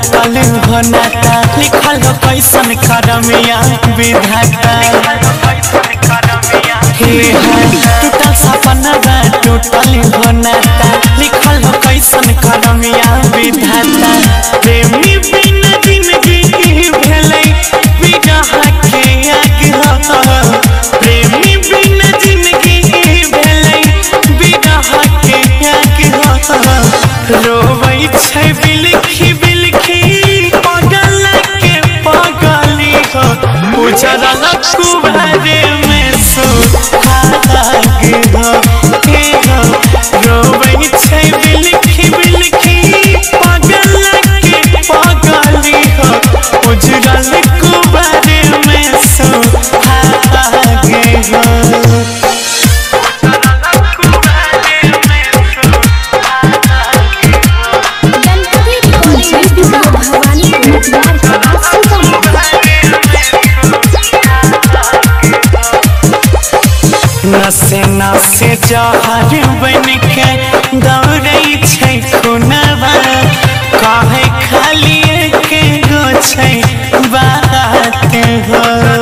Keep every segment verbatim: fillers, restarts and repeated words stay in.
टूटल हो नाता लिखल हो कैसन करमिया विधाता टूटल सपना बा टूटल हो नाता लिखल हो कैसन करमिया विधाता प्रेमी बिना जिंदगी भेलै विरह के आग प्रेमी बिना जिंदगी भेलै विरह के आग रोबै छै बिलखी बिलखी पगल के पगली हो उजरल कुबारे में सुहाग हो हे हो रोबै छै बिलखी बिलखी पगल के पगली हो उजरल कुबारे में सुहाग हो। नसे नसे जहर बन के दौड़ै छै खुनवा कहे खाली के गो छै बात हो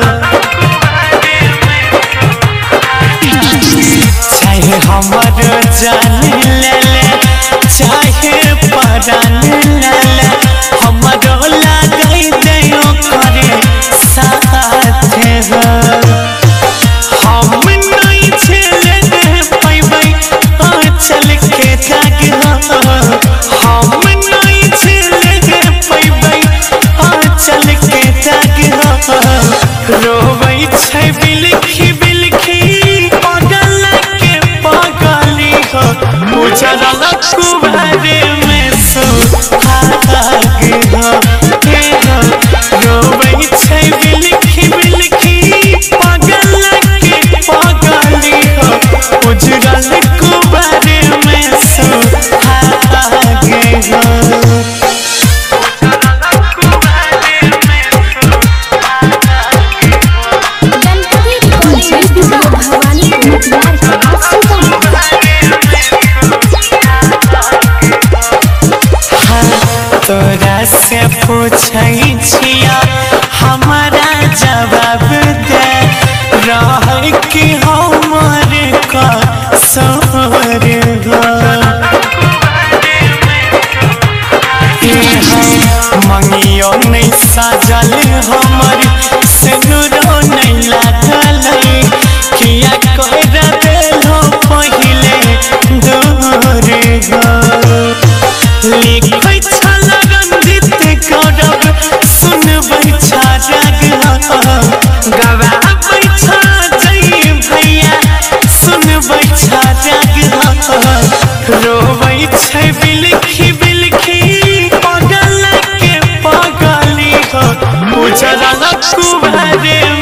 चाहे हमर जान ले ले चाहे परान ले ले हमरो लागै दियो करे साथ हो चल के जाग हम नहीं झेले पैबै चल के जाग रोबै छै बिलखी बिलखी पगल के पगली हो उजरल कुबारे में सुहाग हो हे हो रोबै छै बिलखी बिलखी पगल के पगली हो उजरल कुबारे में सुहाग हो। तोरा से पूछै छिया हमारा जवाब दे रह कि हमर कसर मंगियो नहीं साजल हमर सिनुरो नहीं लागल किया कर देलो पहिले दूर लिखै छल रंजित करब सुनबै छाग गवाबै छ जय भैया सुनबै छाग रोबै छै बिलखी बिलखी पगल के पगली हो उजरल कुबारे